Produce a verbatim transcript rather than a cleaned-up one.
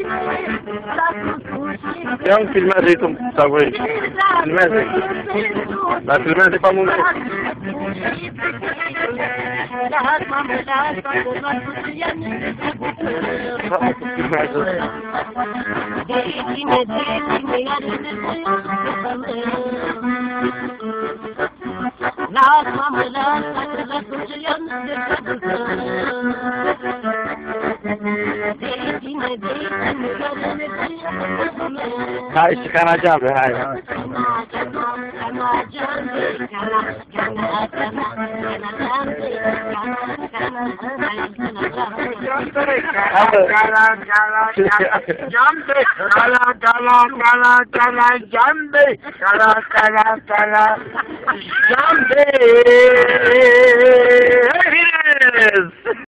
Ia un filmează-i tu, sau voi. Filmează-i. Dar filmează-i pe muncă. Lasă-mă, lasă-mă, hai și cana geambe, hai. Jambe, cala, cala, cala, cala, jambe, cala, cala, cala, jambe.